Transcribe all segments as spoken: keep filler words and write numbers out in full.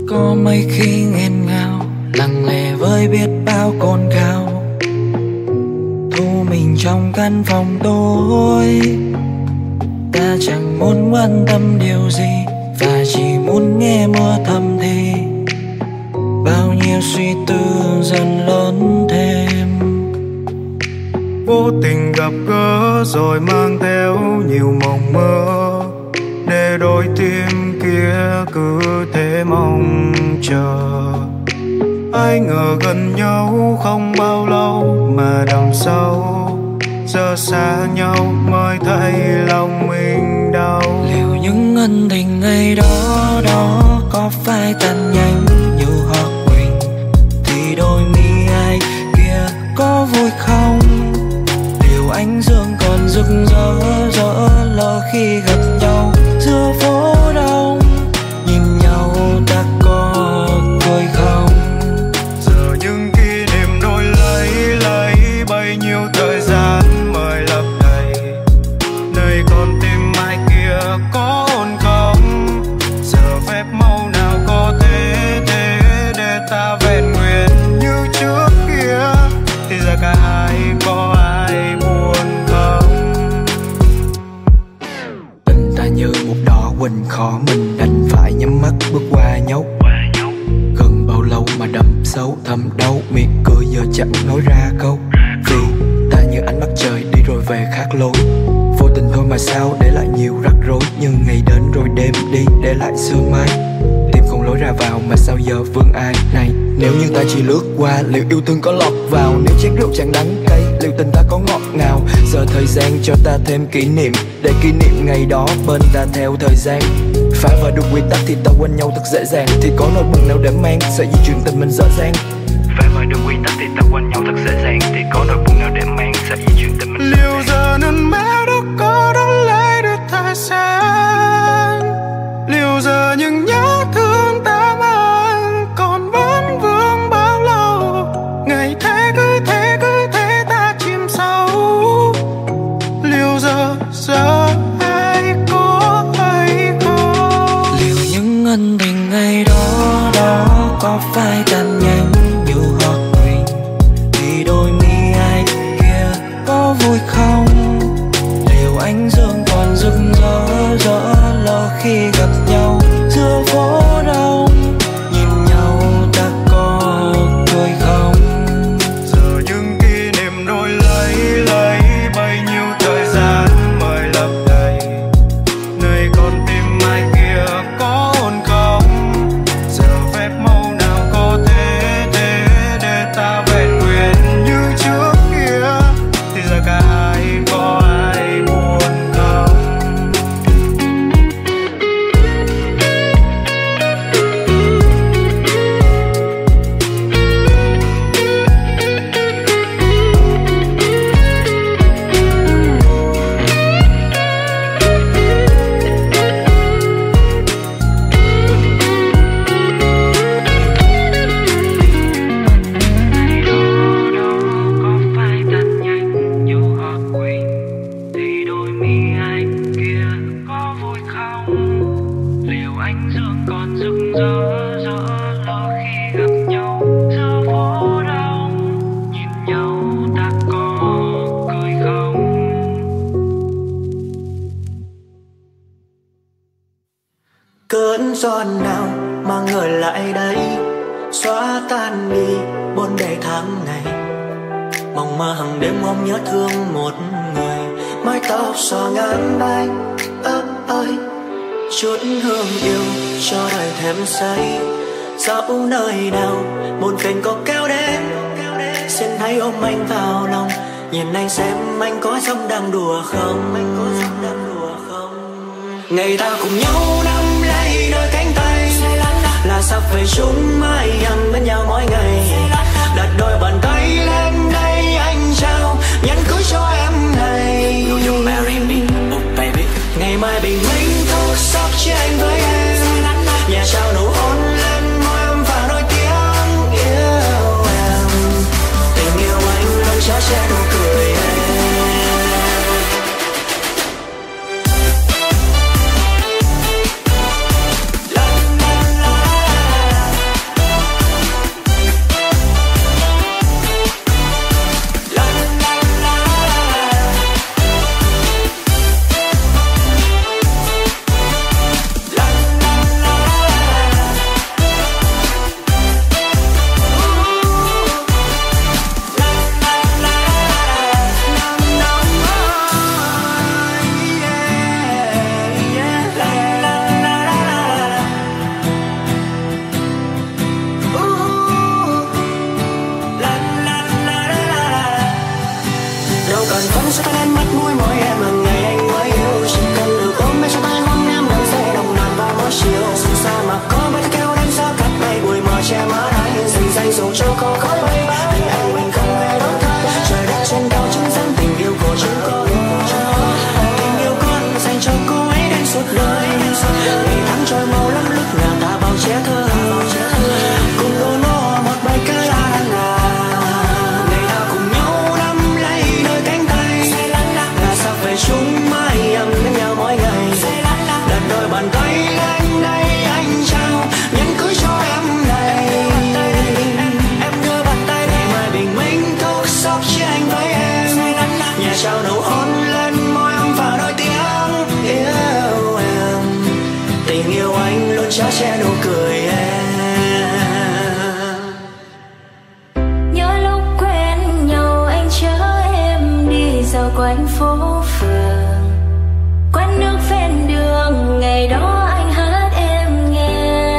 Có mấy khi nghẹn ngào, lặng lẽ với biết bao cồn cào, thu mình trong căn phòng tối. Ta chẳng muốn quan tâm điều gì, và chỉ muốn nghe mưa thầm thì bao nhiêu suy tư dần lớn thêm. Vô tình gặp gỡ rồi mang theo nhiều mộng mơ, để đôi tim kia cứ thế mong chờ. Ai ngờ gần nhau không bao lâu mà đằng sau giờ xa nhau mới thấy lòng mình đau. Liệu những ân tình ngày đó đó có phải tan nhanh như hoa quỳnh, thì đôi mi ai kia có vui không? Liệu ánh dương còn rực rỡ rỡ lỡ khi gặp nhau giữa phố đông, nhìn nhau ta có cười không? Giờ những kỷ niệm đôi lấy lấy bấy nhiêu thời gian mới lấp đầy, nơi con tim ai kia có ổn không? Giờ phép màu nào có thể thế để ta vẹn nguyên như trước kia, thì giờ cả hai có ai buồn không? Tình ta như một đỏ quỳnh khó mình đành phải nhắm mắt bước qua nhau. Gần bao lâu mà đậm sâu thầm đau, miệng cười giờ chẳng nói ra câu. Vì ta như ánh mặt trời đi rồi về khác lối, vô tình thôi mà sao để lại nhiều rắc rối. Nhưng ngày đến rồi đêm đi để lại sương mai, tìm không lối ra vào mà sao giờ vương ai này. Nếu như ta chỉ lướt qua liệu yêu thương có lọt vào, nếu chén rượu chẳng đắng cay liệu tình ta có ngọt ngào. Giờ thời gian cho ta thêm kỷ niệm, để kỷ niệm ngày đó bên ta theo thời gian. Phá vỡ được quy tắc thì ta quên nhau thật dễ dàng, thì có nỗi buồn nào để mang sợi dây chuyền tình mình dở dang. Phá vỡ được quy tắc thì ta quên nhau thật dễ dàng, thì có nỗi buồn nào để mang sợi dây chuyền tình mình dở dang. Liệu giờ nên mẹ đó có đón lấy được thời gian, liệu giờ những nhớ thương ta mang còn vẫn vương bao lâu. Ngày thế cứ thế cứ thế ta chìm sâu, liệu giờ giờ ai có hay không? Liệu những ân tình ngày đó đó có phải tan nhanh như hoa quỳnh, thì đôi mi ai kia có vui không? Liệu ánh dương còn rực rỡ rỡ lỡ khi gặp nhau giữa phố đông, nhìn nhau ta có cười không? Giờ những kỷ niệm đôi lấy lấy bấy nhiêu thời gian mới lấp đầy, nơi con tim ai kia có ổn không? Giờ phép màu nào có thể thế để ta vẹn nguyên như trước kia, thì giờ cả hai có ai buồn không? Cơn gió nào mang người lại đây, xóa tan đi bốn ngày tháng ngày. Mong mơ hàng đêm ôm nhớ thương một người, mái tóc xõa ngang vai ấp ơi. Chút hương yêu cho đời thêm say, dẫu nơi nào buồn phiền có kéo đến, xin hãy ôm anh vào lòng, nhìn anh xem anh có giống đang đùa không. Ngày ta cùng nhau nắm lấy đôi cánh tay, là sắp về chung mãi ấm bên nhau mỗi ngày. Đặt đôi bàn tay lên đây anh trao nhẫn cưới cho em này. Ngày mai bình minh thu sắp chia anh với em, nhà trao nụ hôn lên môi em và đôi tiếng yêu em. Tình yêu anh luôn chở che nụ cười em. La la la chúng mãi ấm bên nhau mỗi ngày. Đặt đôi bàn tay lên đây anh trao nhẫn cưới cho em này. Em đưa bàn tay để mai bình minh thức giấc chia anh với em. Nhà trao nụ hôn lên môi em và đôi tiếng yêu em. Tình yêu anh luôn chở che nụ cười em. Nhớ lúc quen nhau anh chở em đi dạo quanh phố phường, quán nước ven đường ngày đó anh hát em nghe.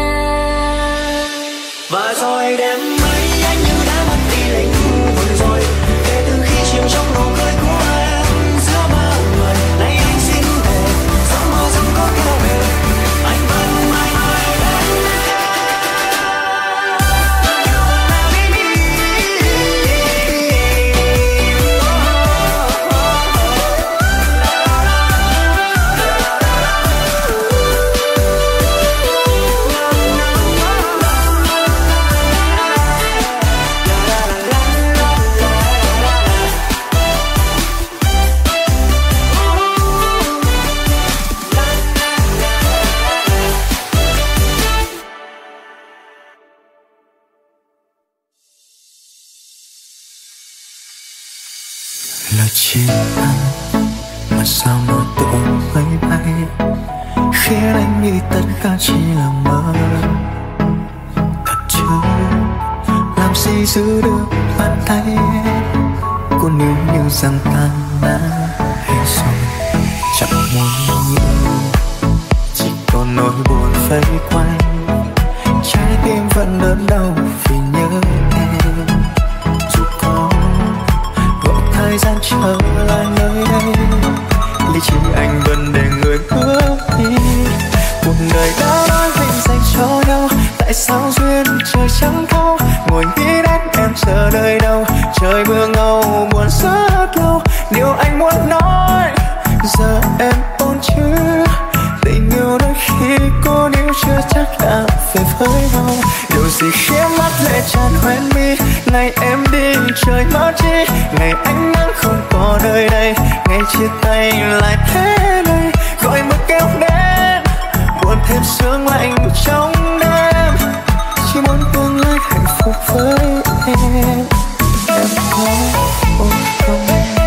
Và rồi đêm ấy anh như đã mất đi linh hồn rồi, kể từ khi chìm trong nụ cười của em giữa ba người. Nay anh xin thề giấc mơ rằng có kéo về anh vẫn mãi mãi bên em. Lời chia tay mà sao nỗi tội bay bay, khiến anh nghĩ tất cả chỉ là mơ. Thật chứ làm gì giữ được bàn tay em, cô nếu như rằng tan nát hay rồi chẳng muốn nhiều, chỉ còn nỗi buồn vây quanh. Trái tim vẫn đớn đau vì nhớ em, dù có gọi thời gian trở lại nơi đây, lý trí anh vẫn để người bước đi. Cuộc đời đã nói mình dành cho nhau, tại sao duyên trời chẳng thấu. Ngồi nghĩ đến em chờ đợi đâu, trời mưa ngâu buồn rất lâu. Điều anh muốn nói giờ em ổn chứ, tình yêu đôi khi cô níu chưa chắc đã về với nhau. Điều gì khiến mắt lệ tràn hoen mi, ngày em đi trời mất chi, ngày ánh nắng không có nơi đây, ngày chia tay lại thế này. Gọi mưa kéo đến buồn thêm sương lạnh trong đêm, chỉ muốn tương lai hạnh phúc với em. Em có ổn không?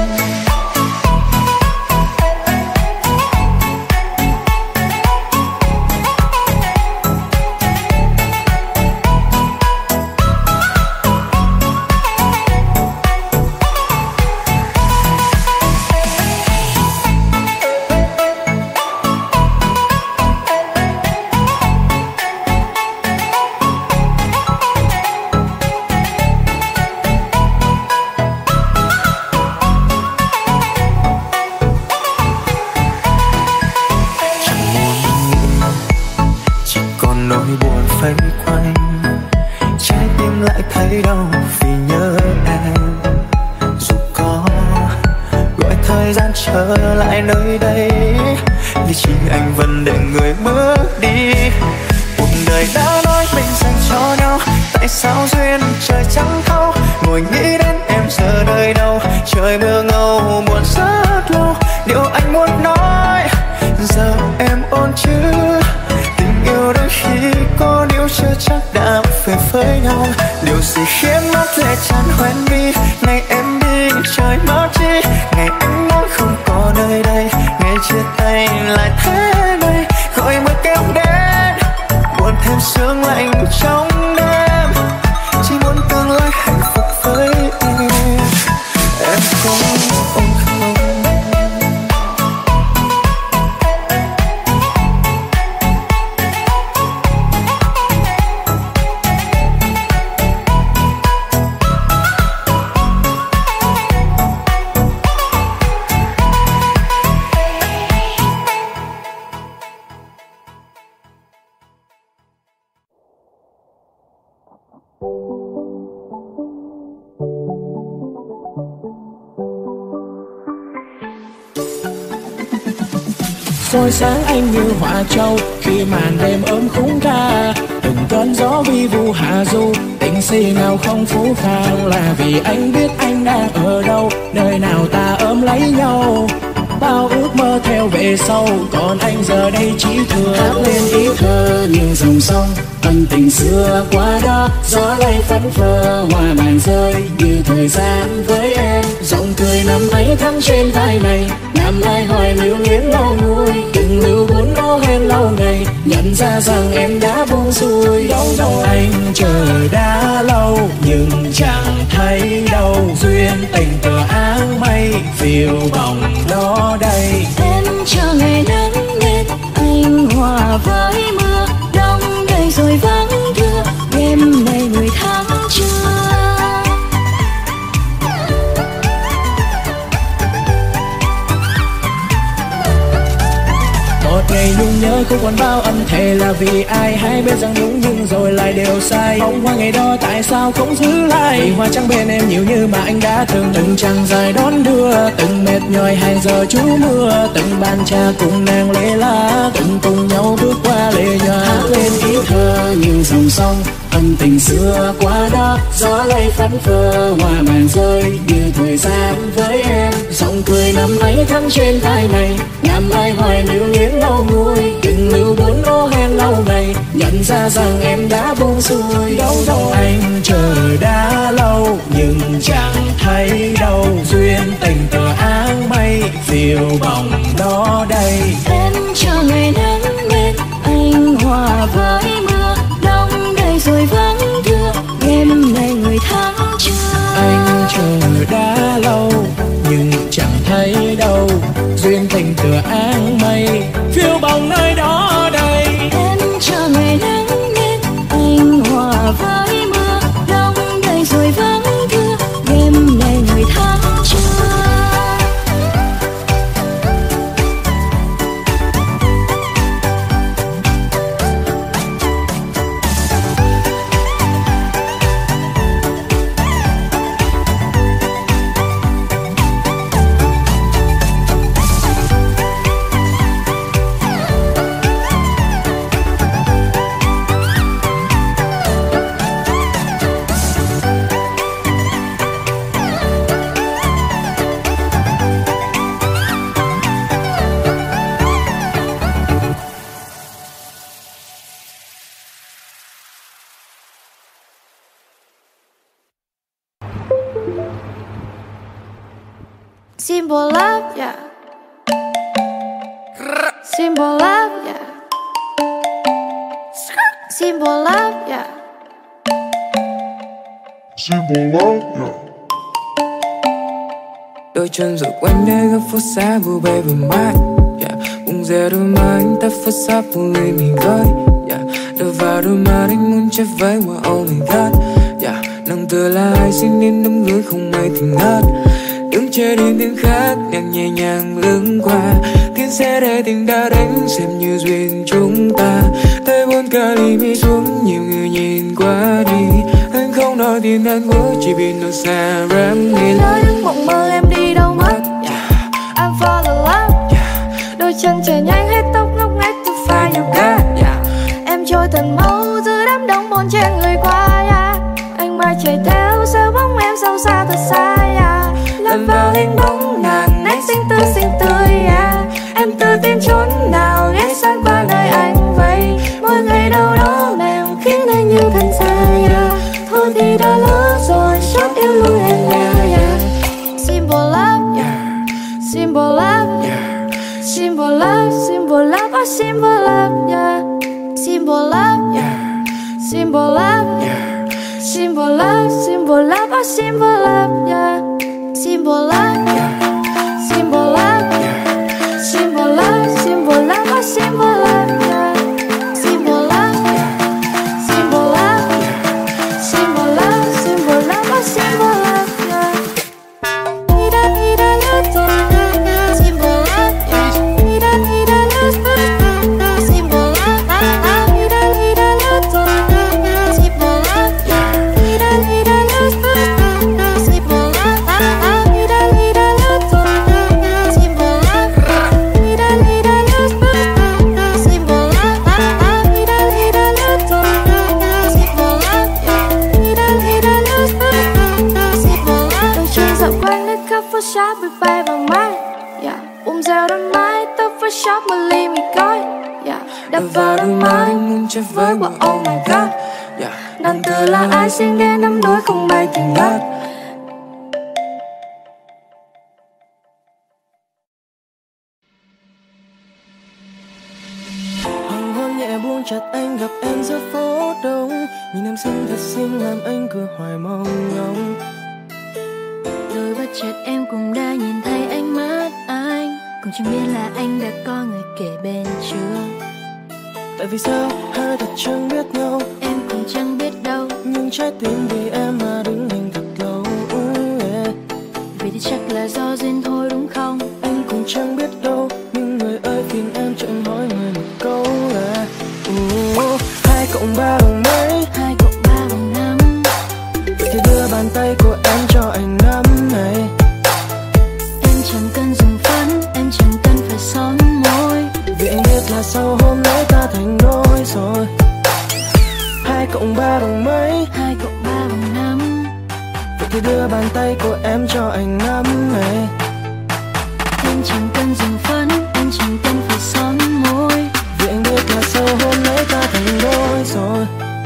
Trở lại nơi đây, lý trí anh vẫn để người bước đi. Cuộc đời đã nói mình dành cho nhau, tại sao duyên trời chẳng thấu. Ngồi nghĩ đến em giờ đời đâu, trời mưa ngâu buồn rất lâu. Điều anh muốn nói giờ em ổn chứ, tình yêu đôi khi có điều chưa chắc đã về với nhau. Điều gì khiến mắt lệ tràn hoen mi, ngày em đi trời mất chi, ngày ánh nắng không có nơi đây, ngày chia tay lại thế này. Gọi mưa kéo đến buồn thêm sương lạnh trong đêm, chỉ muốn tương lai hạnh phúc với em. Em có ổn không? Soi sáng anh như họa châu khi màn đêm ôm khung ca. Từng cơn gió vi vu hạ du, tình si nào không phũ phàng. Là vì anh biết anh đang ở đâu, nơi nào ta ôm lấy nhau. bao ước mơ theo về sau, còn anh giờ đây chỉ thừa hát lên ý thơ như dòng sông. Ân tình xưa qua đó, gió lay phất phơ, hoa bàn rơi như thời gian với em. Giọng cười năm ấy thắm trên vai này, năm ai hỏi lưu luyến lâu nguôi, từng lưu buồn ô hẹn lâu ngày, nhận ra rằng em đã buông xuôi. Đâu đâu anh chờ đã lâu nhưng chẳng thấy đâu, duyên tình tựa áng mây phiêu bồng đó đây. Em chờ ngày nắng lên, anh hòa với mưa, đông đầy rồi vắng thưa, đêm nay người tháng trưa. Một ngày nhung nhớ không còn bao ân thề là vì ai, hai bên rằng đúng nhưng rồi lại đều sai. Bông hoa ngày đó tại sao không giữ lại, vì hoa trắng bên em nhiều như mà anh đã từng. Từng trăng dài đón đưa, từng mệt nhòi hàng giờ trú mưa, từng bàn trà cùng nàng lê lá, từng cùng nhau bước qua lề nhòa, hát lên ý thơ như dòng sông. Ân tình xưa qua đó, gió lay phất phơ, hoa bàn rơi như thời gian với em. Giọng cười năm ấy thắm trên vai này, năm ai hỏi lưu luyến lâu nguôi, từng lưu buồn ô hẹn lâu ngày, nhận ra rằng em đã buông xuôi. Đâu đâu anh chờ đã lâu nhưng chẳng thấy đâu, duyên tình tựa áng mây phiêu bồng đó đây. Em chờ ngày nắng lên, anh hòa với mưa, đông đầy rồi vắng thưa, đêm nay người tháng trưa. Anh chờ đã lâu nhưng chẳng thấy đâu, duyên tình tựa áng mây phiêu bồng nơi đó đây. Em chờ ngày nắng lên, anh hòa với mưa, đông đầy rồi vắng thưa, đêm nay người tháng trưa. Symbol love, yeah. Symbol love, yeah. Symbol love, yeah. Symbol love, yeah. Đôi chân rồi quanh đây góc phố xa của baby mát, yeah. Bung ra đôi má anh ta phát sáp buông lên mình với, yeah. Đưa vào đôi má anh muốn chết với mà oh my god, yeah. Nàng tựa là ai xin nên đắm đuối không may thì ngất. Đứng chơi đến tiếng khác, nàng nhẹ nhàng lướt qua, tiếng xe để tình đã đánh xem như duyên chúng ta. Tay buồn cả ly mi xuống, nhiều người nhìn qua đi. Anh không nói tiếng Hàn Quốc, chỉ biết nó xa rắm nghe. Lỡ những mộng mơ em đi đâu mất, yeah. I'm fall in love, yeah. Đôi chân chạy nhanh hết tóc ngóc ngách từ pha yoga, yeah. Em trôi thần máu giữa đám đông bon chen người qua, yeah. Anh mãi chạy theo sao bóng em sâu xa thật xa, yeah. Lâm vào hình bóng nàng nét xinh tươi xinh tươi, yeah. Em tự tin chốn nào ghé sang qua nơi anh vậy. Mỗi ngày đâu đó mềm khiến anh như thân xa, yeah. Thôi thì đã lỡ rồi chót yêu luôn em nhà, yeah. Symbol love, yeah. Symbol love, yeah. Symbol love, symbol love, oh symbol love, yeah. Symbol love, yeah. Symbol love, yeah. Symbol love, symbol love, oh symbol love, yeah. Symbol love, yeah. Symbol love, yeah. Symbol love, symbol love, oh symbol love, yeah. Symbol love, yeah. Symbol love, yeah. Symbol love, symbol love, oh symbol love, yeah. Ida ida love, symbol love, yeah. Ida ida love, symbol love, ida ida love, symbol love, yeah. Ida ida love, symbol love, ida ida love. first shot believe me God, yeah. Đập vào đôi má anh muốn chơi với quả oh my god, yeah. Nàng tự là ai xinh đến năm nỗi không bay tình ngát. Hoàng hôn nhẹ buông chặt anh gặp em giữa phố đông, nhìn em xinh thật xinh làm anh cứ hoài mong ngóng. Rồi bất chợt em cũng đã nhìn thấy ánh mắt anh, cũng chẳng biết là anh đã có người kể bên chưa. Tại vì sao hai thật chẳng biết nhau, em cũng chẳng biết đâu, nhưng trái tim vì em mà đứng hình thật lâu. uh, yeah. Vì thì chắc là do duyên thôi đúng không? Anh cũng chẳng biết đâu, nhưng người ơi phiền em cho anh hỏi người một câu là uh, hai cộng ba bằng mấy? Hai cộng ba bằng năm. Vậy thì đưa bàn tay của em cho anh nắm này. Em chẳng cần dùng phấn, em chẳng cần phải son môi, vì anh biết là sau hôm nay ta thành đôi rồi. Hai cộng ba bằng mấy? Hai cộng ba bằng năm. Vậy thì đưa bàn tay của em cho anh nắm này. Em chẳng cần dùng phấn, em chẳng cần phải son môi, vì anh biết là sau hôm nay ta thành đôi rồi.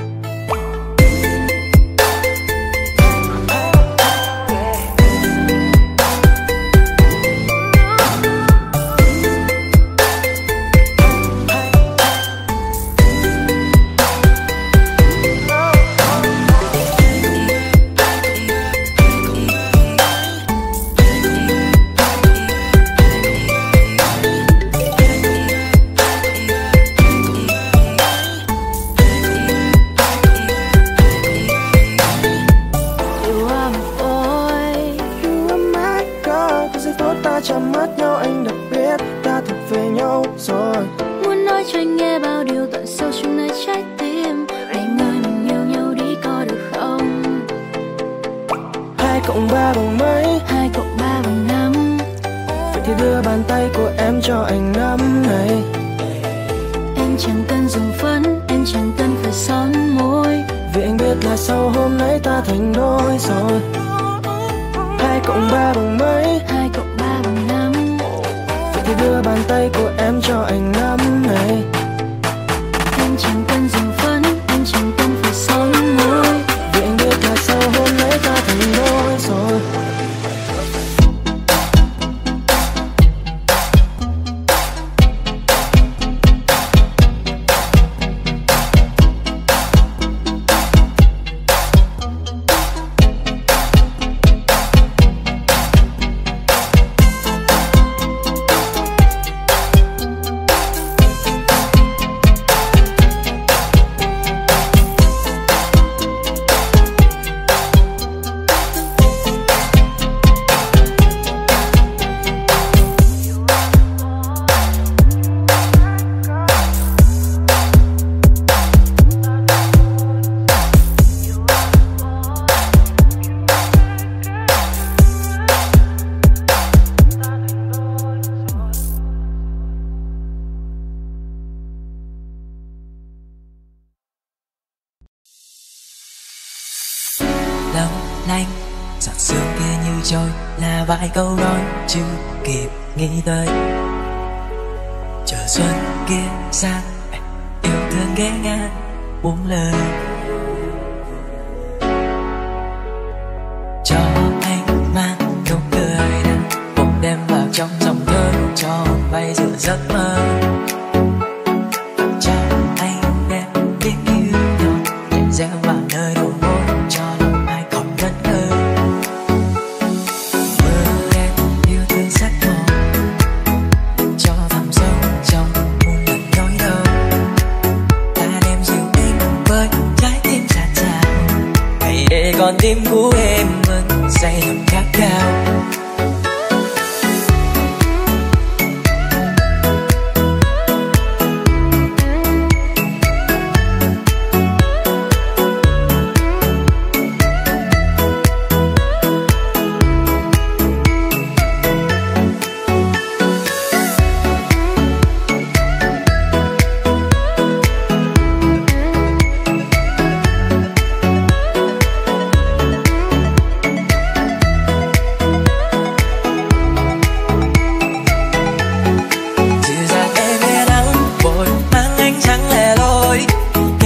Chạm mắt nhau anh đã biết ta thuộc về nhau rồi. Muốn nói cho anh nghe bao điều tận sâu trong nơi trái tim, hãy ngơi mình yêu nhau đi có được không? Hai cộng ba bằng mấy? Hai cộng ba bằng năm. Vậy thì đưa bàn tay của em cho anh nắm này. Em chẳng cần dùng phấn, em chẳng cần phải son môi, vì anh biết là sau hôm nay ta thành đôi rồi. Hai cộng ba bằng mấy? Hai cộng ba bằng năm. Vậy thì đưa bàn tay của em cho anh nắm này. Em chẳng cần dùng phấn, em chẳng cần phải son môi, vì anh biết là sau hôm nay ta thành đôi rồi. Long lanh giọt sương kia như trôi là vài câu nói chưa kịp nghĩ tới. Chờ xuân kia xa yêu thương ghé ngang buông lời, cho anh mang nụ cười nắng bỗng đem vào trong dòng nhớ, cho bay giữa giấc mơ. Cho anh đem biết yêu nhau nhẹ gieo vào nơi đầu môi, cho lòng ai còn ngất ngơ. Mơ đen yêu thương sắc màu, cho thẳm sâu trong muôn lần nỗi đau. Ta đem dịu anh với trái tim dạt dào, hãy để con tim của em vẫn say thầm khát khao.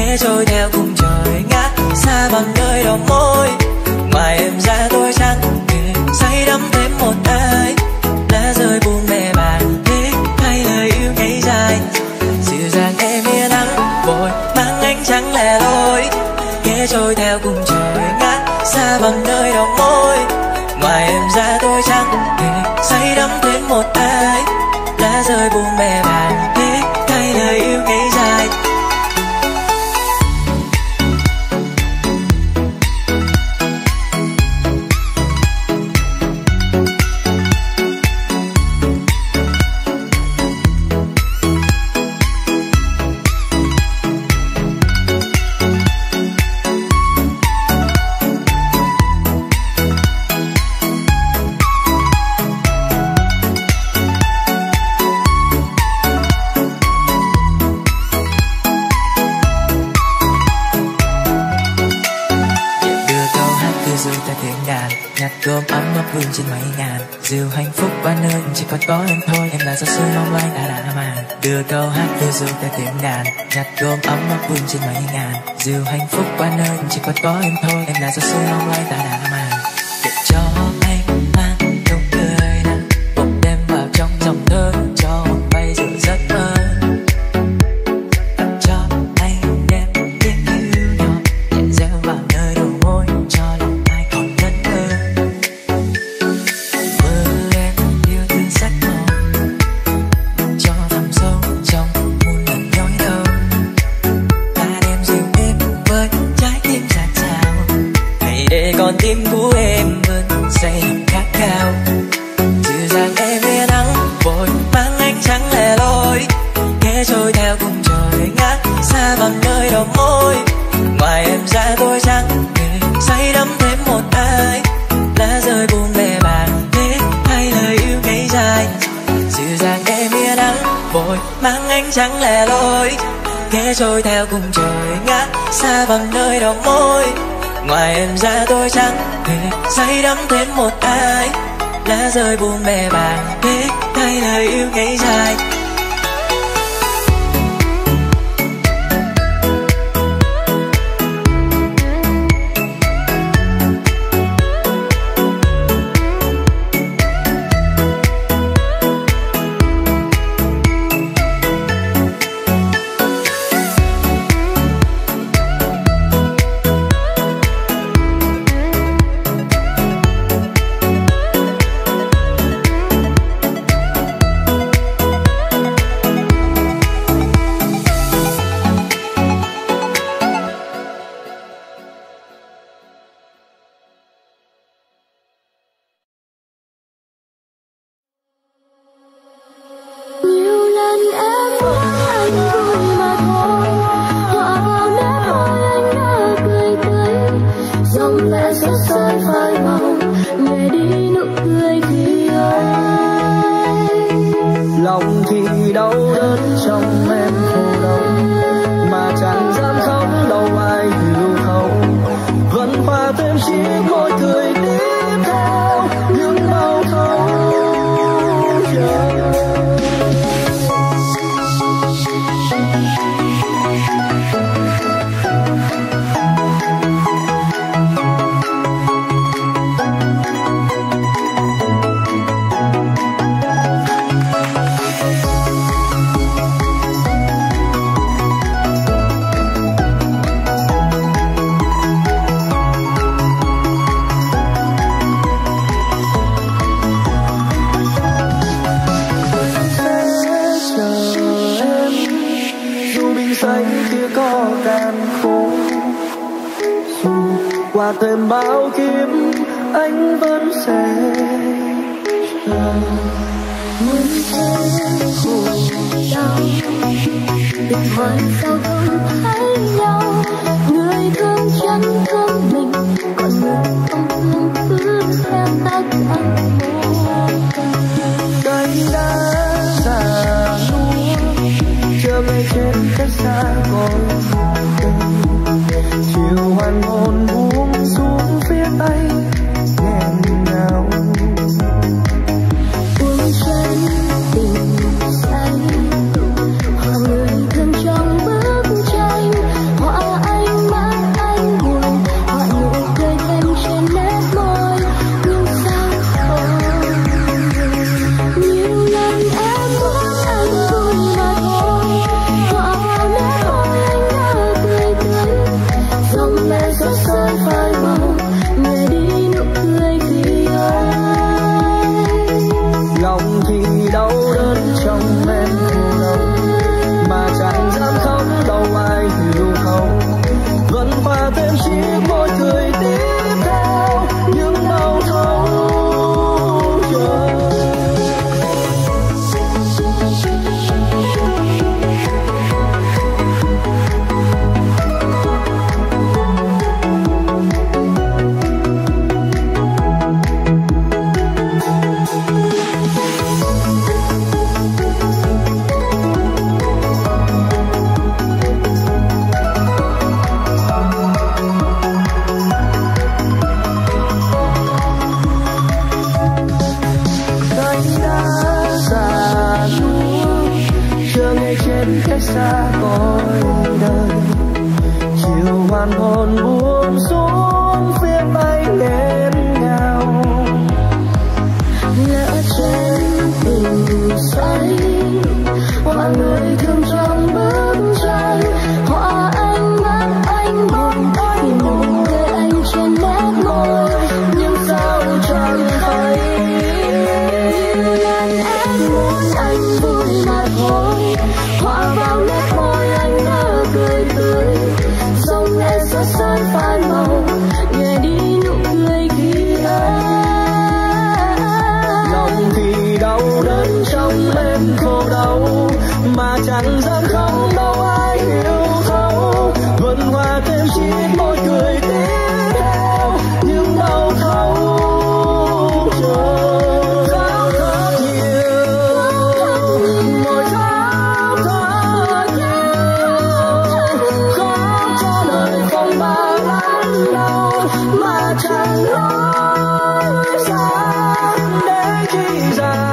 ghé trôi theo cùng trời ngát xa bằng nơi đầu môi. Ngoài em ra tôi chẳng thể say đắm thêm một ai. Lá rơi buông bè bàng thế hay lời yêu ngây dài. Dịu dàng em yên nắng vội mang ánh trắng lẻ loi. Ghé trôi theo cùng trời ngát xa bằng nơi đầu môi. Ngoài em ra tôi chẳng thể say đắm thêm một ai. Lá rơi buông bè bàng thế hay lời yêu ngây dài. Gom ấm ấp vương trên mấy ngàn. Dìu hạnh phúc ba nơi chỉ còn có em thôi. Em là gió xuân long lanh đã đã màn. Đưa câu hát đưa ru ta tiếng đàn. Nhặt gom ấm ấp vương trên mấy ngàn. Dìu hạnh phúc ba nơi chỉ còn có em thôi. Em là gió xuân long lanh đã đã màn. Để cho anh mang nụ cười nặng bốc đêm vào trong dòng thơ cho bay giữa giấc mơ. Cho anh đem tiếng yêu nhỏ nhẹ reo vào nơi đầu môi cho lòng ai còn ngẩn ngơ. Con tim của em vẫn say lòng khát khao. Dịu dàng em yên nắng vội mang ánh trắng lẻ loi. Ghé trôi theo cùng trời ngát xa bằng nơi đầu môi. Ngoài em ra tôi chẳng thể say đắm thêm một ai. Lá rơi buông bè bàng thế hay lời yêu ngây dài. Dịu dàng em yên nắng vội mang ánh trắng lẻ loi. Ghé trôi theo cùng trời ngát xa bằng nơi đầu môi. Ngoài em ra tôi chẳng thể say đắm thêm một ai. Lá rơi buông bè bàng thế hay lời yêu ngây dài. Lòng thì đau đớn trong em khổ đau mà chẳng dám khóc đâu ai hiểu thấu. Vẫn hòa thêm chiếc môi cười tiếp theo những đau thấu. Qua thêm bao kiếp anh vẫn sẽ chờ. Muốn em khổ đau tình hoài sao không thấy nhau. Người thương chân thương mình còn người không thương cứ xem tất cả. Cánh đã già nua chờ ngày trên cách xa còn chiều hoàng hôn buông xuống phía tay nghẹn ngào. Buông chân tình say hòa người thương trong bức tranh. Họa để chết cách xa cõi đời. Chiều hoàn hồn buông xuống phía bay nghẹn ngào, lỡ trên tình say mọi người thương trong bức tranh họa anh mắt anh bóng anh nụ cười anh trên nét môi, nhưng sao chẳng thấy nhiều lần em muốn anh vui mà thôi, họa vào nét môi anh nở cười tươi, dòng em xót xa phai màu nhẹ đi nụ cười khi ấy. Lòng thì đau đớn trong em khổ đau mà chẳng dám khóc đâu ai hiểu thấu, vườn hoa thêm chiếc môi cười tiếp theo nhưng đau thấu chờ khóc thật nhiều, môi khóc thật nhiều, khóc cho đời không bao lắng đau mà chẳng nói ra để chi ra.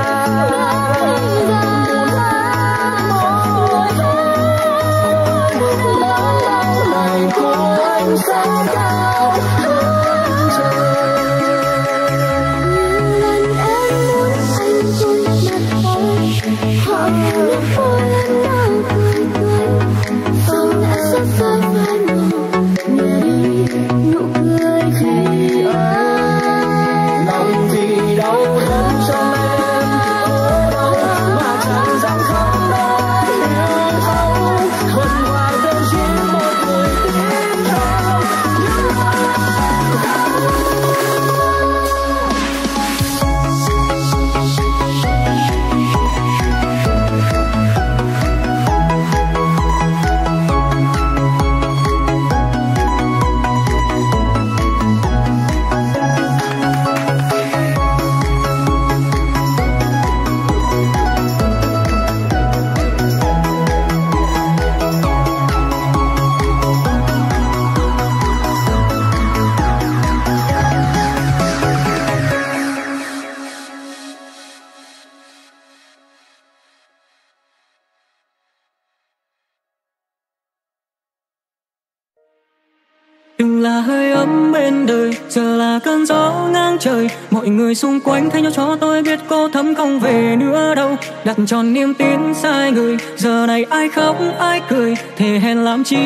Từng là hơi ấm bên đời, giờ là cơn gió ngang trời. Mọi người xung quanh thay nhau cho tôi biết cô thấm không về nữa đâu. Đặt tròn niềm tin sai người, giờ này ai khóc ai cười, thề hẹn làm chi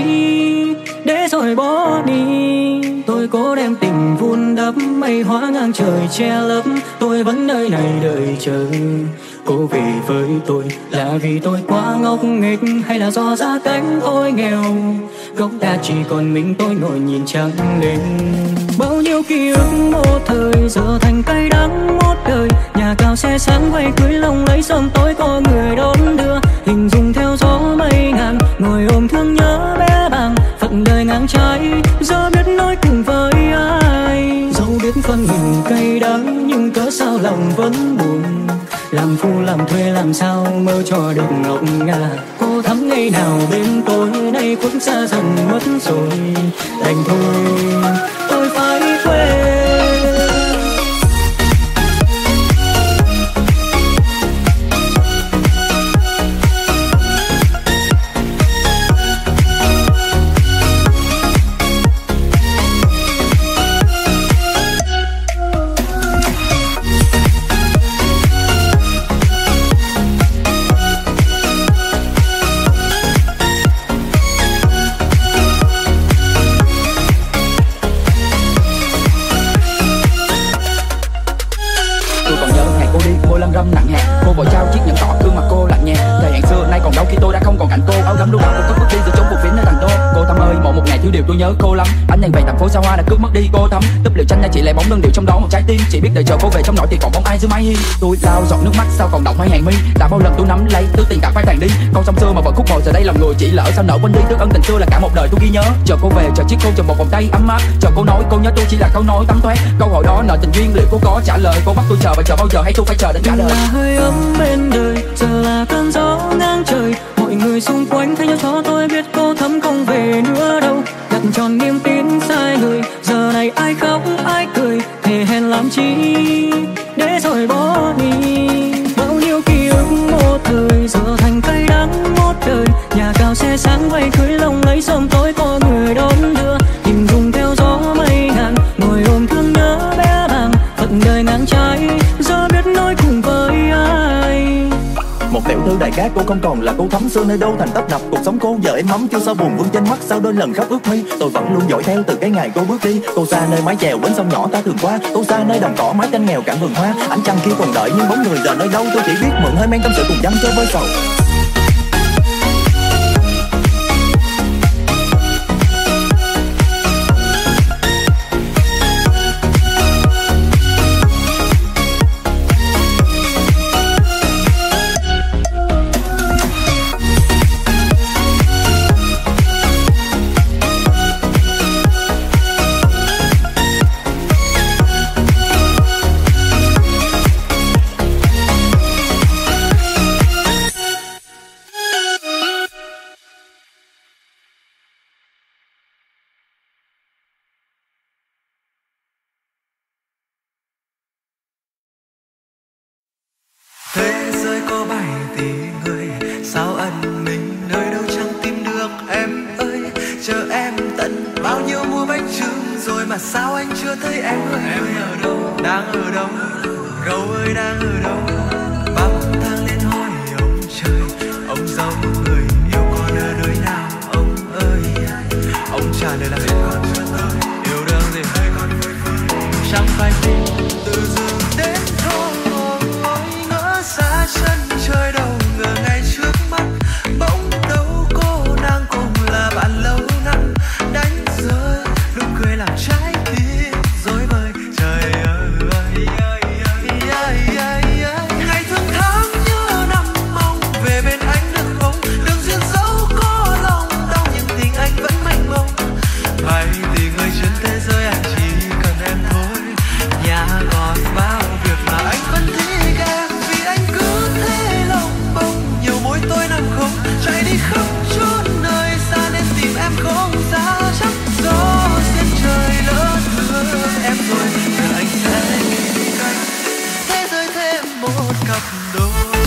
để rồi bỏ đi. Tôi cố đem tình vun đắp, mây hóa ngang trời che lấp. Tôi vẫn nơi này đợi chờ cô về với tôi, là vì tôi quá ngốc nghếch hay là do gia cảnh tôi nghèo. Gốc đa chỉ còn mình tôi ngồi nhìn trăng lên. Bao nhiêu ký ức một thời giờ thành cay đắng một đời. Nhà cao xe sáng quay cưới lòng lấy sớm tối có người đón đưa. Hình dung theo gió mây ngàn, ngồi ôm thương nhớ bé bàng. Phận đời ngang trái, giờ biết nói cùng với ai. Dẫu biết phân mình cay đắng nhưng cớ sao lòng vẫn buồn. Làm phu làm thuê làm sao mơ cho được ngọc ngà. Cô thắm ngày nào bên tôi nay khuất xa dần mất rồi. Đành thôi tôi phải quên. Nặng nhẹ cô vội trao chiếc nhẫn tỏ gương mặt cô lạnh nhẹ. Thời hạn xưa nay còn đâu khi tôi đã không còn cạnh cô. Áo gấm lúc nào cũng cất bước đi từ chốn buồn phiền nơi thành đô. Cô Thắm ơi, một một ngày thiếu điều tôi nhớ cô lắm. Ánh đèn về thành phố xa hoa đã cướp mất đi cô Thắm. Túp liều tranh nha chị lại bóng đơn điệu trong đó một trái tim. Chỉ biết đợi chờ cô về trong nỗi tiền còn bóng ai dưới mái hiên. Tôi lau giọt nước mắt sao còn đọng hai hàng mi. Đã bao lần tôi nắm lấy thứ tiền cả phai tàn đi. Con sông xưa mà vẫn khúc mồi giờ đây lòng người chỉ lỡ sao nỡ quên đi. Tức ân tình xưa là cả một đời tôi ghi nhớ. Chờ cô về, chờ chiếc cô chờ một vòng tay ấm áp. Chờ cô nói cô nhớ tôi chỉ là câu nói tắm toét. Câu hỏi đó nợ tình duyên liệu cô có trả lời. Cô bắt tôi chờ và chờ bao giờ hay tôi phải chờ đến cả đời. Hơi ấm bên đời, giờ là cơn gió ngang trời. Mọi người xung quanh thay nhau cho tôi biết cô thấm không về nữa đâu. Đặt tròn niềm tin sai người, giờ này ai khóc ai cười, thề hẹn làm chi để rồi bỏ đi. Bao nhiêu ký ức một thời giờ thành cay đắng một xe sáng quay cưới lồng lấy sớm tối có người đón đưa, tìm cùng theo gió mây ngàn ngồi ôm thương nhớ bé bàng, phận đời ngang trái giờ biết nói cùng với ai. Một tiểu thư đại cát, cô không còn là cô thắm xưa nơi đâu thành tấp nập. Cuộc sống cô giờ em mắm chưa sao buồn vương trên mắt, sao đôi lần khóc ướt mi. Tôi vẫn luôn dõi theo từ cái ngày cô bước đi. Cô xa nơi mái chèo bến sông nhỏ ta thường qua, cô xa nơi đồng cỏ mái tranh nghèo cạnh vườn hoa. Ánh trăng kia còn đợi nhưng bóng người giờ nơi đâu, tôi chỉ biết mượn hơi men tâm sự cùng dân chơi với sầu. Thế giới có bảy tỷ người, sao ẩn mình nơi đâu chẳng tìm được em ơi. Chờ em tận bao nhiêu mua bánh chưng rồi mà sao anh chưa thấy em ơi. Em ở đâu, đang ở đâu, cậu ơi đang ở đâu. Bắp thang lên hỏi ông trời, ông dâu người yêu con ở nơi nào ông ơi. Ông trả lời là hết con chưa tới, yêu đương gì hay con vui vui. Chẳng phải tin từ rừng đến thôi xa chân trời đâu ngờ ngay trước mắt bỗng đâu cô nàng cùng là bạn lâu năm đánh rơi nụ cười làm trái tim rối bời. Trời ơi ngày thương tháng nhớ năm mong về bên anh được không, đừng duyên dấu có lòng đau nhưng tình anh vẫn mênh mông. Vậy thì người trên thế giới anh chỉ cần em thôi, nhà còn bao việc mà anh vẫn thích em. Chạy đi khắp chốn nơi xa nên tìm em không ra, chắc gió xuyên trời lỡ thương em rồi. Giờ anh sẽ nghĩ cách thế giới thêm một cặp đôi.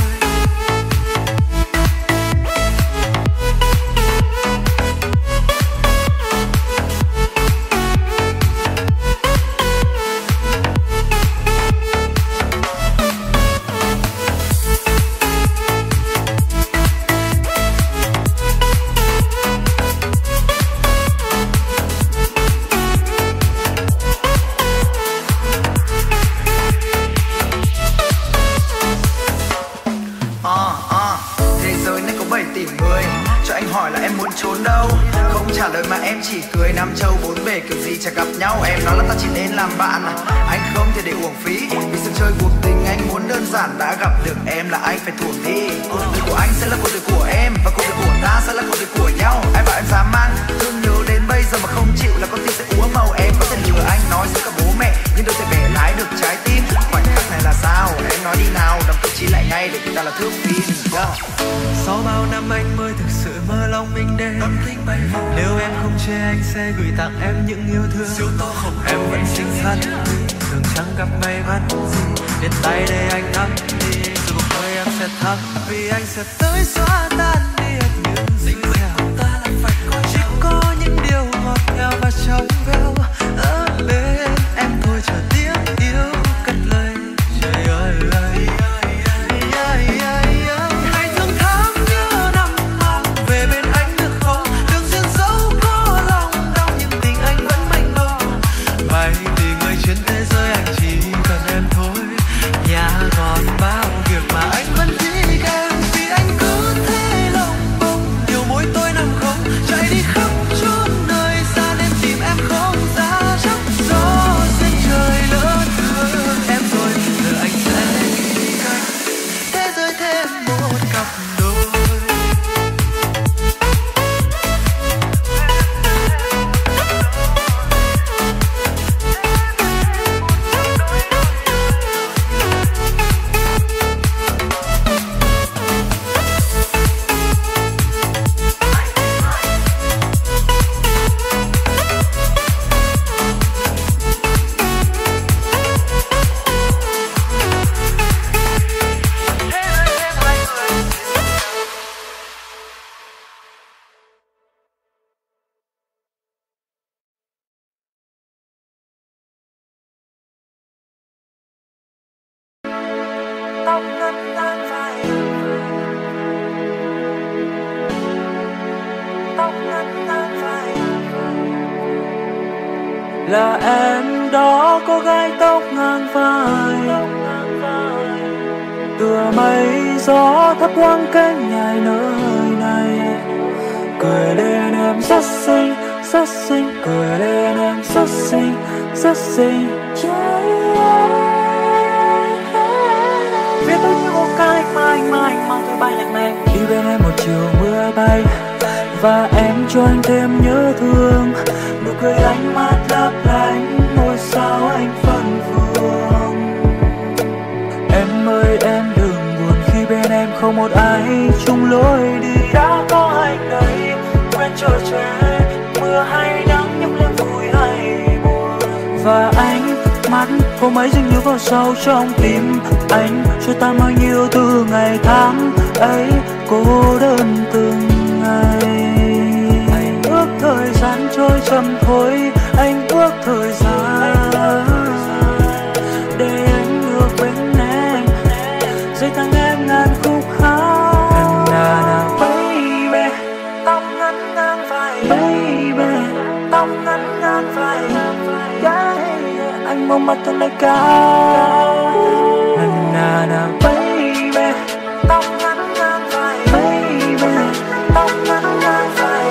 Chỉ cười năm châu bốn bể kiểu gì chẳng gặp nhau. Em nói là ta chỉ nên làm bạn, anh không thể để uổng phí. Vì sân chơi cuộc tình anh muốn đơn giản, đã gặp được em là anh phải thuần đi. Cuộc đời của anh sẽ là cuộc đời của em, và cuộc đời của ta sẽ là cuộc đời của nhau. Ai bảo em dám mang thương nhớ đến bây giờ mà không chịu là con tim sẽ úa màu. Em có thể lừa anh nói sẽ cả bố mẹ nhưng đâu thể bẻ lái được trái tim. Khoảnh khắc này là sao em nói đi nào, đọc tự chí lại ngay để chúng ta là thước phim. Yeah. Sau bao năm anh mới thực sự mơ lòng mình đến. Nếu em không chê anh sẽ gửi tặng em những yêu thương siêu to không em vẫn xinh xắn. Thường chẳng gặp may mắn gì đến tay đây anh nắm đi. Rồi cuộc đời em sẽ thắng vì anh sẽ tới xóa tan đi hết những dính dẻo. Ta là phải có chỉ có những điều ngọt ngào và trong veo ở bên em thôi chờ tiếng yêu cất lời. Trời ơi ơi trên thế giới anh chỉ cần em thôi, nhà còn bao việc mà anh vẫn thích em. Vì anh cứ thế là em đó, cô gái tóc ngang vai. Tựa mây gió thấp thoáng cánh nhài nơi này. Cười lên em rất xinh, rất xinh, cười lên em rất xinh, rất xinh. Viết tới những ô cái mà anh mà anh mang theo bài nhạc này. Đi bên em một chiều mưa bay và em cho anh thêm nhớ thương. Nụ cười ánh mắt lấp lánh, ngôi sao anh phân vương. Em ơi em đừng buồn khi bên em không một ai chung lối đi. Đã có anh đây quen chờ che mưa hay nắng nhấp lên vui hay buồn. Và anh mắt có mấy dinh như vào sâu trong tim anh, cho ta bao nhiêu từ ngày tháng ấy cô đơn từng ngày. Anh ước thời gian trôi chậm thôi, anh ước thời gian để anh ngược bên em, dây thăng em ngàn khúc hát. Na na baby, tóc ngắn ngang vai baby, tóc ngắn ngang vai. Yeah, yeah. Anh mong mắt thân nơi cao. Na na na baby, tóc ngắn ngang vai baby, tóc ngắn ngang vai.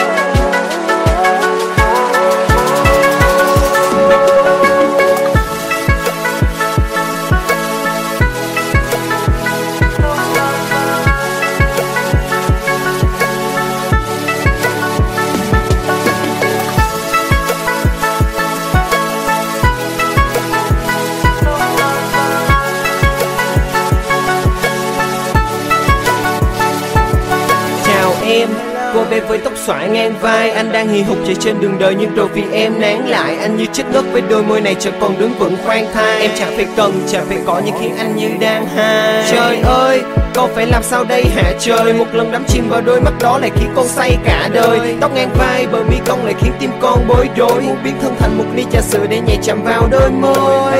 Cô bé với tóc xõa ngang vai, anh đang hì hục chạy trên đường đời, nhưng rồi vì em nán lại. Anh như chết ngất với đôi môi này, chẳng còn đứng vững khoan thai. Em chẳng phải cần, chẳng phải có những khiến anh như đang hai. Trời ơi, con phải làm sao đây hả trời? Một lần đắm chìm vào đôi mắt đó lại khiến con say cả đời. Tóc ngang vai, bờ mi cong lại khiến tim con bối rối. Muốn biến thân thành một ly trà sữa để nhẹ chạm vào đôi môi.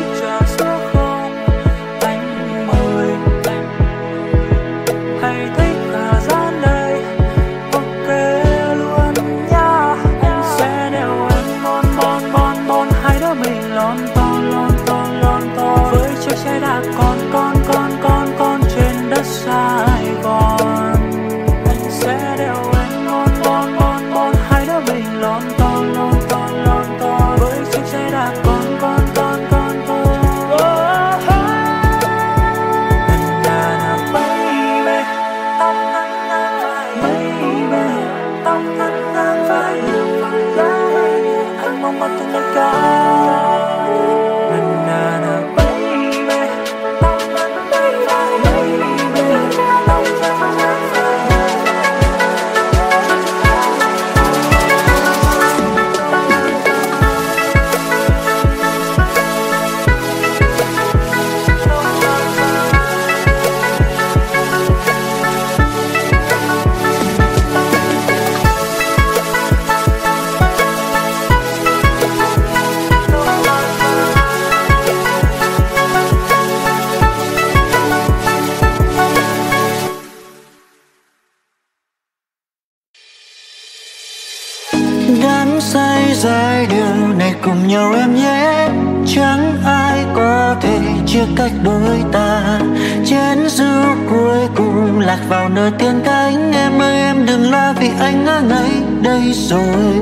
Sài Gòn, anh sẽ đeo em ngon ngon ngon ngon, hai đứa mình lon ton lon ton lon ton với chiếc xe đạp con con con con con. Na na baby, tóc ngắn ngang vai baby, tóc ngắn ngang vai. Yeah, anh mong mắt thân nơi cao. Na na baby, tóc ngắn ngang vai baby. Đắm say giai điệu này cùng nhau em nhé, chẳng ai có thể chia cách đôi ta. Chén rượu cuối cùng lạc vào nơi tiên cánh. Em ơi em đừng lo vì anh ngỡ ngây đây rồi.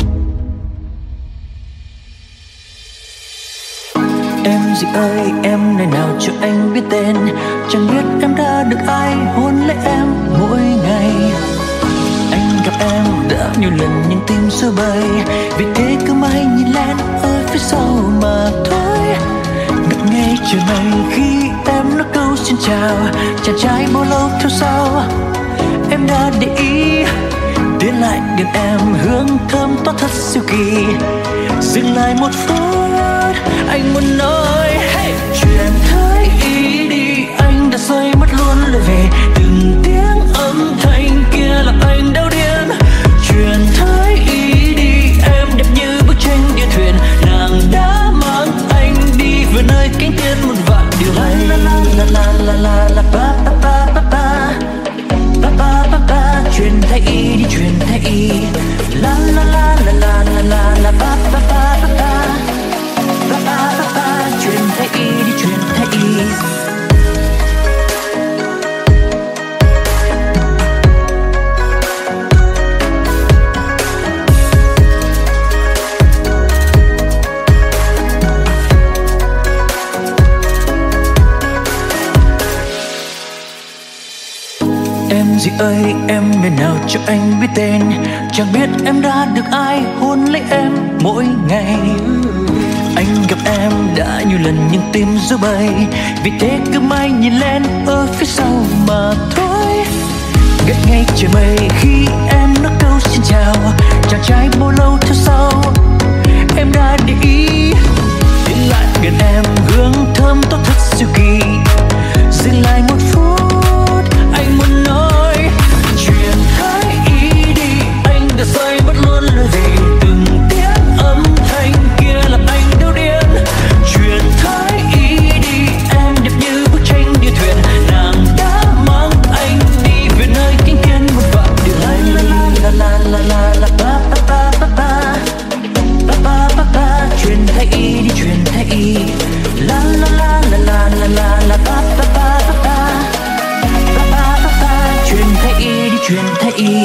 Em gì ơi em nơi nào cho anh biết tên, chẳng biết em đã được ai hôn lấy em mỗi ngày. Anh gặp em đã nhiều lần nhưng tim xưa bay, vì thế cứ mãi nhìn lên ở phía sau mà thôi. Ngập ngây trời này khi em nói câu xin chào, chàng trai bao lâu theo sau em đã để ý. Tiến lại gần em hương thơm toát thật siêu kỳ. Dừng lại một phút anh muốn nói hey. Chuyện thấy ý đi anh đã rơi mất luôn lời về từng tiếng âm thanh kia làm anh đau điên. Chuyện thấy ý đi em đẹp như bức tranh địa thuyền, nàng đã mang anh đi về nơi cánh tiên một vạn điều hay. La la la la la la la ba ba ba ba ba ba ba ba ba. Chuyện thấy ý đi chuyện thấy ý. La la la la la la la la ba ba ba ba. ơi em nơi nào cho anh biết tên, chẳng biết em đã được ai hôn lấy em mỗi ngày. Anh gặp em đã nhiều lần nhưng tim rối bời, vì thế cứ mãi nhìn lên ở phía sau mà thôi. Gật ngay trời mây khi em nói câu xin chào, chàng trai bao lâu theo sau em đã để ý. Tiến lại gần em hương thơm tốt thật siêu kỳ, dừng lại một phút anh muốn nói chuyện. Hãy ý đi anh đã rơi mất luôn lời về từng tiếng âm thanh kia làm anh đau điên. Chuyện hãy ý đi em đẹp như bức tranh địa thuyền, nàng đã mang anh đi về nơi kinh kiên một vạn điều. La la la la la la ba ba ba ba ba ba ba ba ba. Chuyện hãy ý đi chuyện hãy ý. La la la la la la la la ba ba ba ba ba ba ba ba ba. Chuyện hãy ý đi chuyện hãy ý.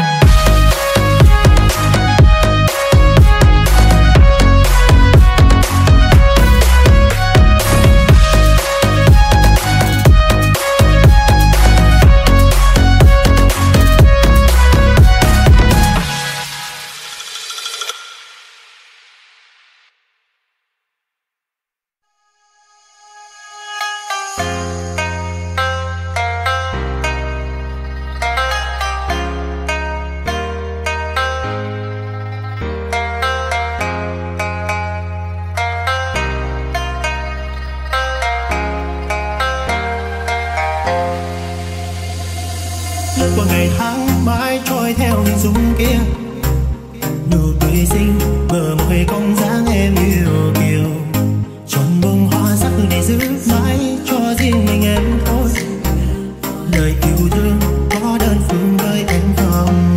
Qua ngày tháng mãi trôi theo hình dung kia, nụ cười xinh bờ môi cong dáng em yêu kiều, trong bông hoa sắc này giữ mãi cho riêng mình em thôi. Lời yêu thương có đơn phương với em không?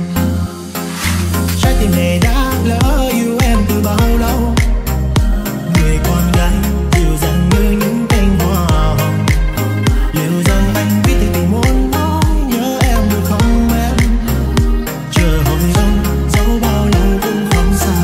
Trái tim này đã lỡ yêu em từ bao lâu, người con gái dịu dàng như những cánh hoa hồng. Liệu rằng anh biết từ tình muốn không em chờ hồi đông dẫu bao lâu cũng không xa.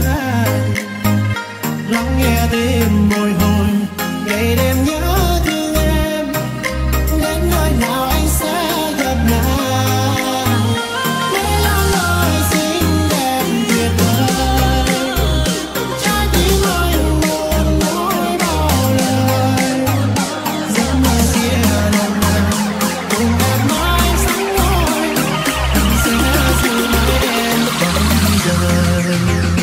lắng nghe tim bồi hồi ngày đêm nhớ thương em. Đến nơi nào anh sẽ gặp nàng, để lắng lời xinh đẹp tuyệt vời. Trái tim anh muốn nói bao lời, giấc mơ kia lần nào cùng em mãi sáng ngời. Anh sẽ giữ mãi em bằng đời.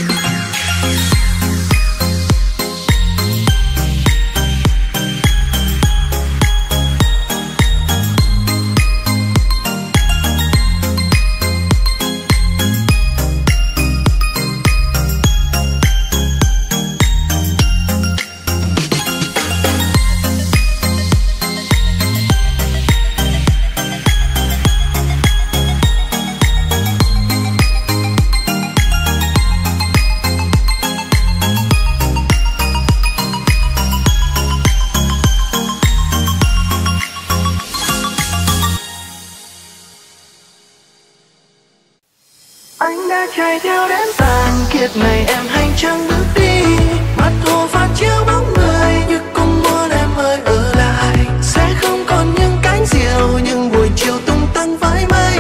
Anh đã chạy theo đến tàn kiệt này, em hành trang bước đi. Mặt hồ phản chiếu bóng người, như cũng muốn em ơi ở lại. Sẽ không còn những cánh diều, những buổi chiều tung tăng với mây.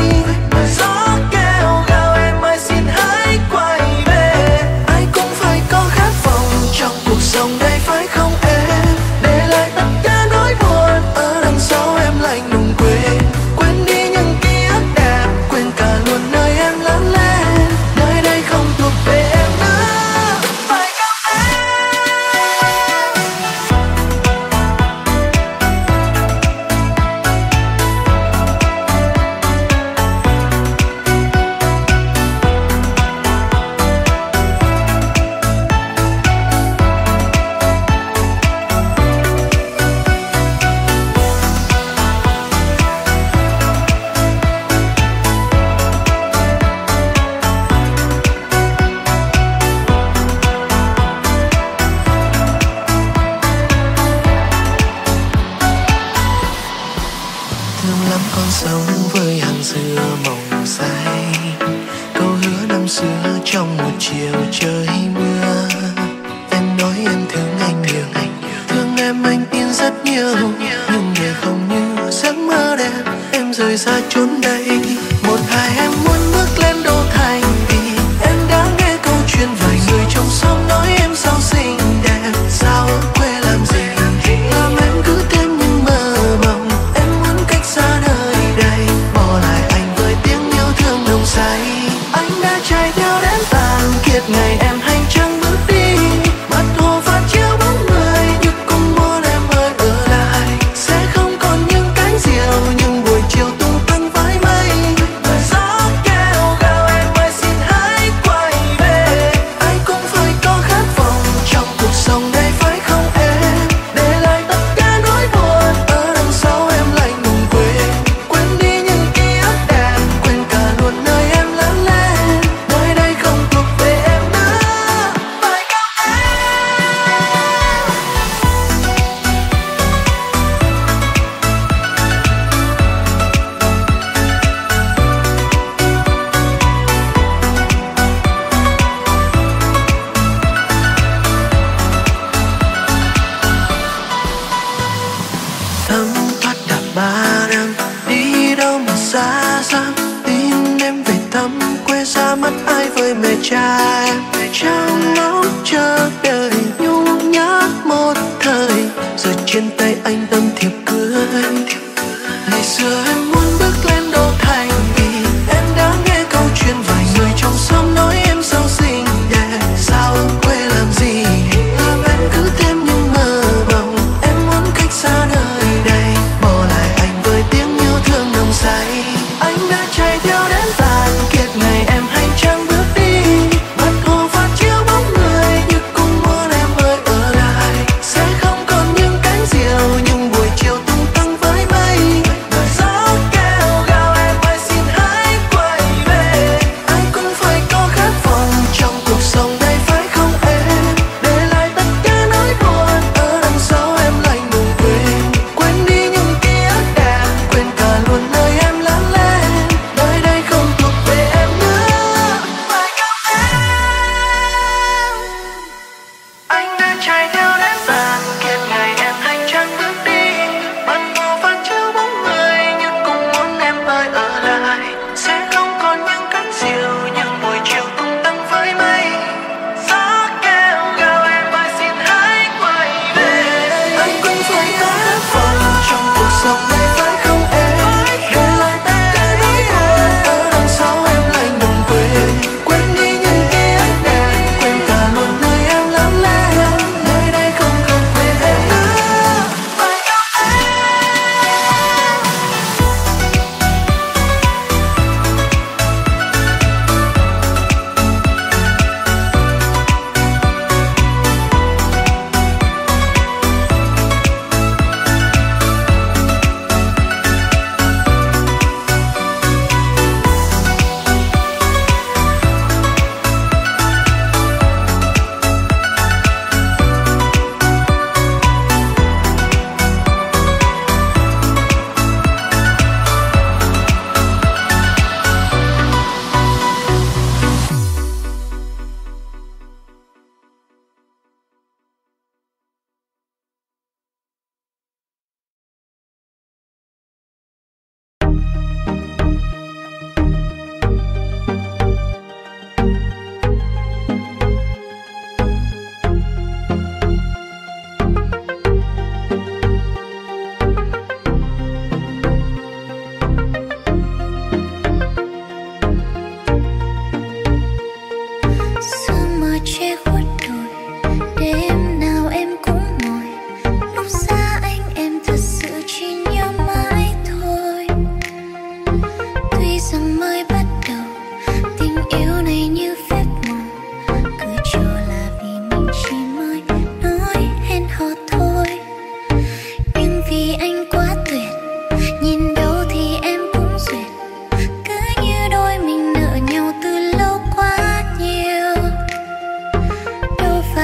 Gió kêu gào em ơi xin hãy quay về. Ai cũng phải có khát vọng trong cuộc sống đây phải không em? Để lại tất cả nỗi buồn ở đằng sau em lạnh lùng quên. Quên đi những ký ức đẹp, quên cả luôn nơi em lớn lên. Chiều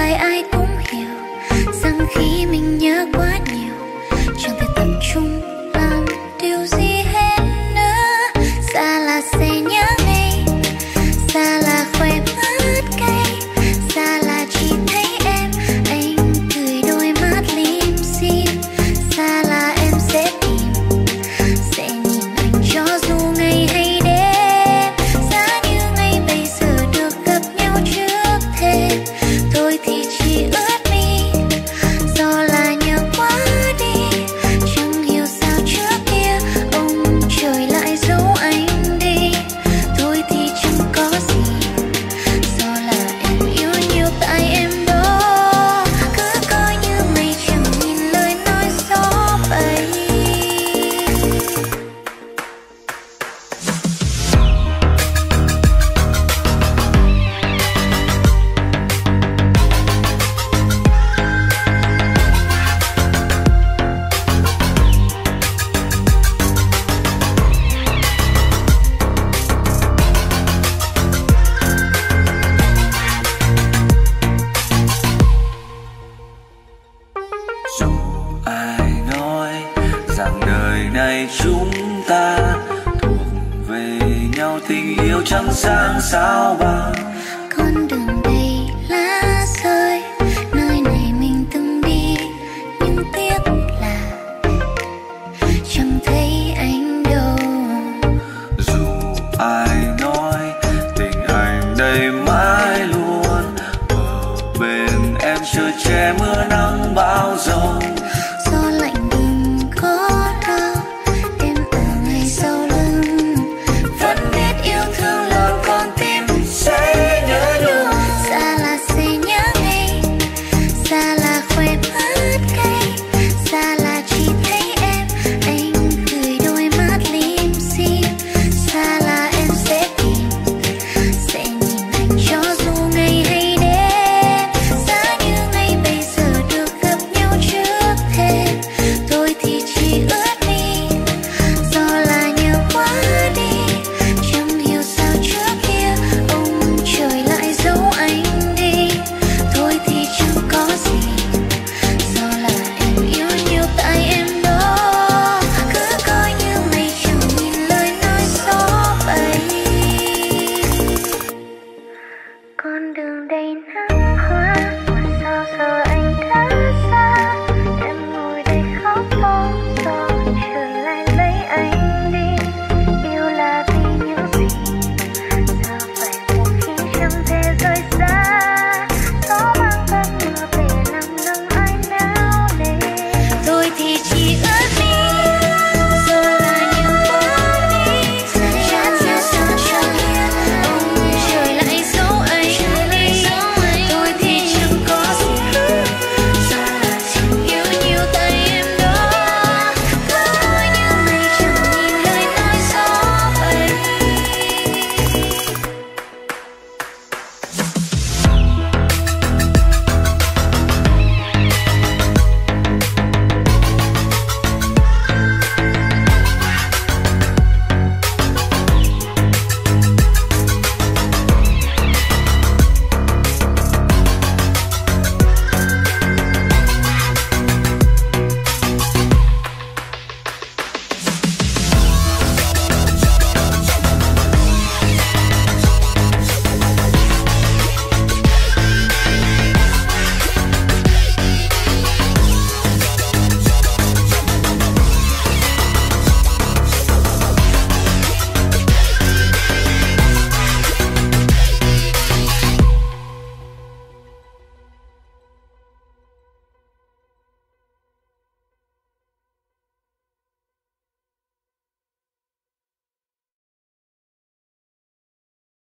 phải ai cũng hiểu rằng khi mình nhớ quá nhiều chẳng thể tập trung làm điều gì hết nữa. Xa là sẽ nhớ ngay, xa là khoe mắt cay, xa là chỉ thấy em anh cười đôi mắt lim dim, xa là em sẽ tìm sẽ nhìn anh cho dù ngày hay đêm. Giá như ngày bây giờ được gặp nhau trước thêm thôi thì chỉ ướt mi, do là nhớ quá đi chẳng hiểu sao trước kia ông trời lại giấu anh đi. Thôi thì chẳng có gì, do là em yêu nhiều tại em đó, cứ coi như mây chẳng nhìn lời nói gió bay. Dù ai nói rằng đời này chúng ta thuộc về nhau, tình yêu chẳng sáng sao bằng Con đường đầy lá rơi, nơi này mình từng đi, nhưng tiếc là chẳng thấy anh đâu. dù ai nói tình anh đây mãi luôn ở bên em, chờ che mưa nắng bão giông.